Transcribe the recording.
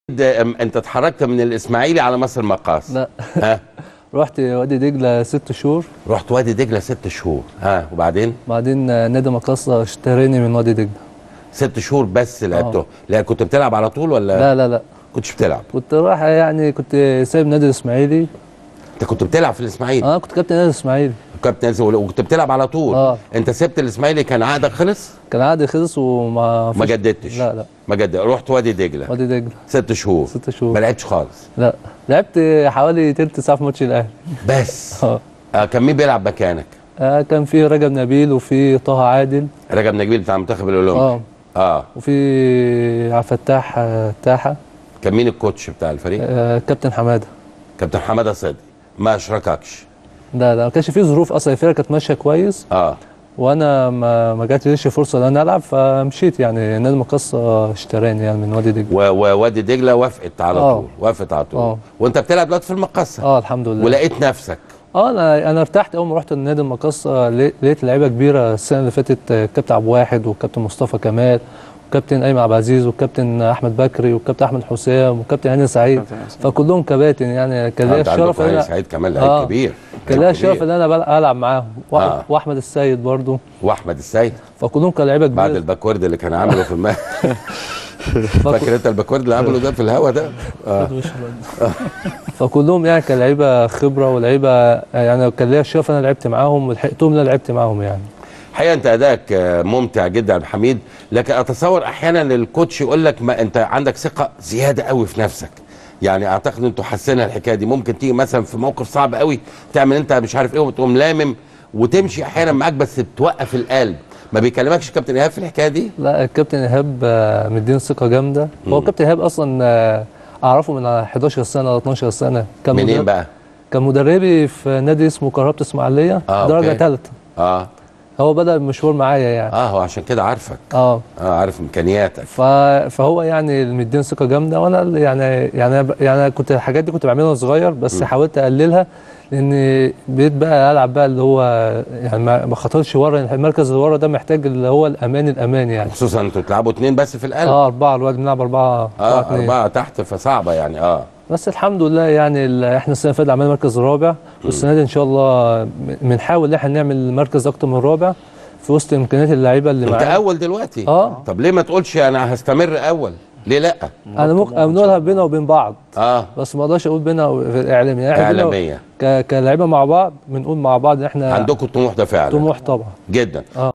انت اتحركت من الاسماعيلي على مصر مقاص؟ لا. ها رحت وادي دجله 6 شهور. رحت وادي دجله 6 شهور، وبعدين؟ بعدين نادي مقاصه اشتراني من وادي دجله. 6 شهور بس لعبته؟ لا كنت بتلعب على طول ولا؟ لا لا لا كنتش بتلعب؟ كنت رايح يعني كنت سايب نادي الاسماعيلي. انت كنت بتلعب في الاسماعيلي؟ كنت كابتن نادي الاسماعيلي. كابتن، وكنت بتلعب على طول؟ انت سبت الاسماعيلي كان عقدك خلص؟ كان عقدي خلص وما ما جددتش؟ لا لا ما جددت. رحت وادي دجله 6 شهور. 6 شهور ما لعبتش خالص؟ لا لعبت حوالي تلت ساعه في ماتش الاهلي بس. كان مين بيلعب مكانك؟ كان في رجب نبيل وفي طه عادل. رجب نبيل بتاع المنتخب الاولمبي. وفي عبد الفتاح تاحه. كان مين الكوتش بتاع الفريق؟ كابتن حماده. كابتن حماده صدقي ما اشرككش؟ لا ما كانش فيه ظروف اصلا، الفرقه كانت ماشيه كويس. وانا ما جاتليش فرصه ان انا العب فمشيت، يعني نادي مقاصه اشتراني يعني من وادي دجله. ووادي دجله وافقت على طول؟ وافقت على طول. وانت بتلعب دلوقتي في المقاصه؟ الحمد لله. ولقيت نفسك؟ انا ارتحت اول ما رحت النادي المقاصه، لقيت لعيبه كبيره. السنه اللي فاتت الكابتن عبد الواحد والكابتن مصطفى كمال والكابتن ايمن عبد العزيز والكابتن احمد بكري والكابتن احمد حسام والكابتن هاني سعيد، فكلهم كباتن يعني. كان ليا الشرف هاني سعيد كمان لعيب كبير. كان ليا الشرف ان انا العب معاهم. واحمد السيد برضو. واحمد السيد. فكلهم كانوا لعيبه كبيره بعد الباكورد اللي كان عامله في الماء. فاكر انت الباكورد اللي عمله ده في الهوا ده؟ فكلهم يعني كان لعيبه خبره ولعيبه، يعني كان ليا الشرف انا لعبت معاهم ولحقتهم ان انا لعبت معاهم يعني. الحقيقه انت ادائك ممتع جدا يا عبد الحميد، لكن اتصور احيانا الكوتش يقول لك ما انت عندك ثقه زياده قوي في نفسك. يعني اعتقد انتوا حاسينها الحكايه دي، ممكن تيجي مثلا في موقف صعب قوي تعمل انت مش عارف ايه وتقوم لامم وتمشي احيانا معاك، بس بتوقف القلب. ما بيكلمكش كابتن ايهاب في الحكايه دي؟ لا الكابتن ايهاب مديني ثقه جامده. هو كابتن ايهاب اصلا اعرفه من 11 سنه 12 سنه. كان منين بقى؟ كان مدربي في نادي اسمه كهربة اسماعيليه درجه ثالثه. هو بدأ المشوار معايا يعني. هو عشان كده عارفك. عارف امكانياتك. فهو يعني مديني ثقه جامده، وانا يعني كنت الحاجات دي كنت بعملها وانا صغير، بس حاولت اقللها، لان بقيت بقى العب بقى اللي هو يعني ما خاطرش ورا. المركز اللي ورا ده محتاج اللي هو الامان يعني. خصوصا انتوا بتلعبوا 2 بس في القلب. 4 الوقت بنلعب 4 4 تحت، فصعبه يعني. بس الحمد لله يعني احنا السنه اللي فاتت عملنا مركز رابع، والسنه دي ان شاء الله بنحاول ان احنا نعمل مركز اكتر من رابع في وسط امكانيات اللعيبه اللي معانا. انت اول دلوقتي؟ طب ليه ما تقولش انا هستمر اول؟ ليه لا؟ انا ممكن بنقولها بينا وبين بعض. بس ما اقدرش اقول بينا في الاعلاميه. يعني اعلاميه كلاعيبه مع بعض بنقول مع بعض ان احنا عندكم الطموح ده فعلا؟ طموح طبعا جدا.